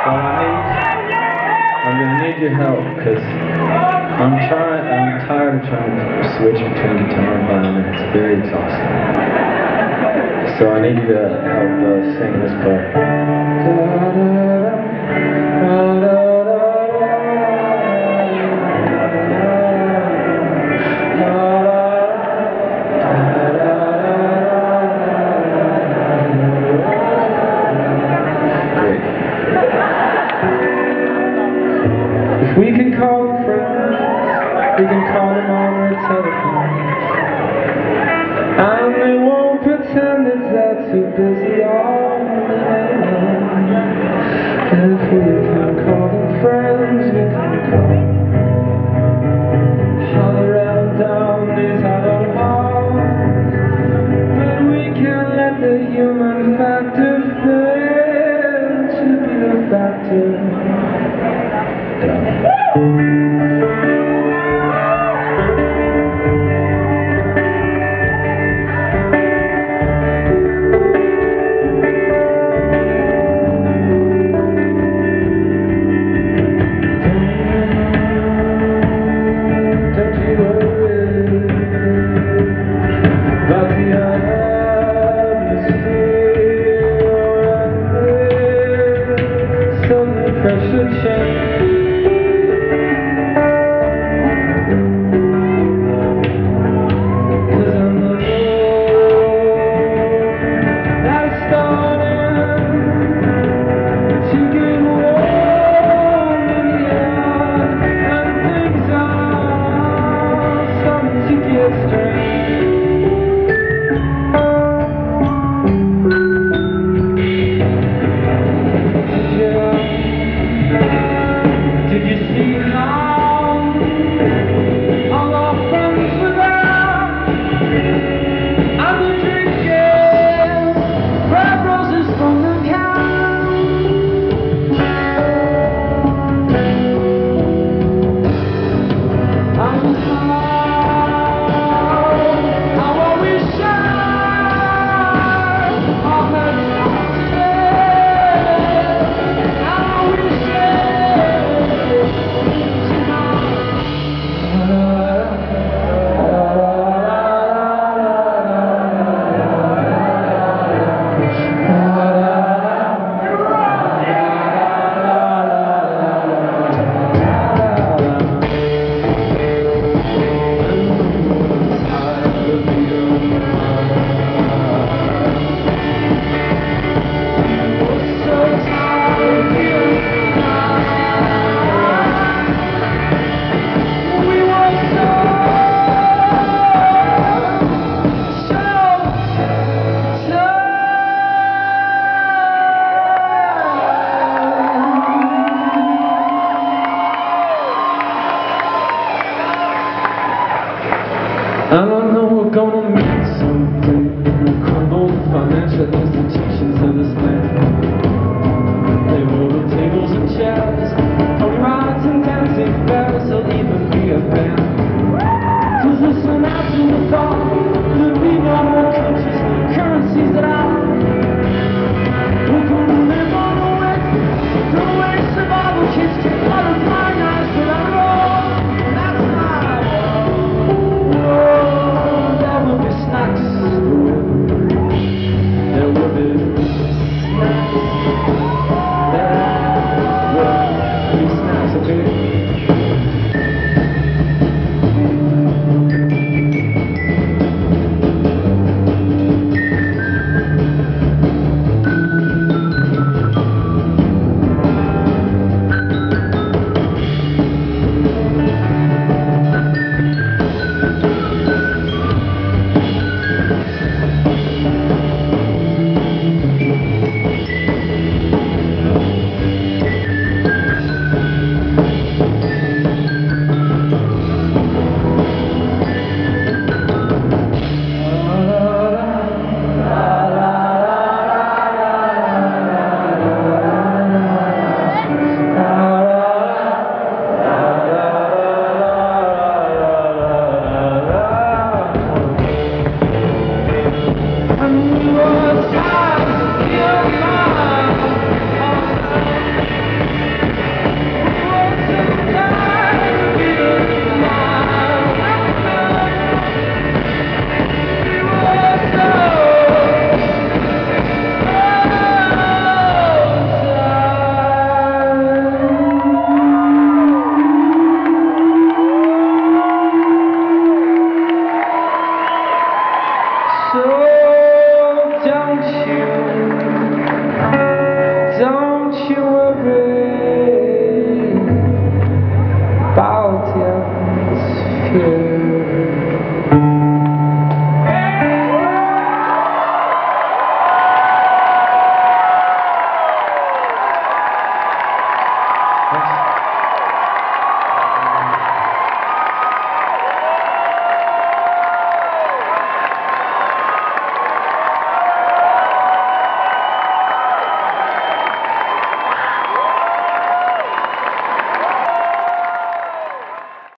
I'm gonna need your help, because I'm tired of trying to switch between guitar and violin. It's very exhausting. So I need you to help sing this part. If we can call them friends, we can call them on their telephones, and they won't pretend that they're too busy all alone. If we can call them friends, we can call them all around down these hallowed halls, but we can't let the human factor fail to be the factor. Pressure change.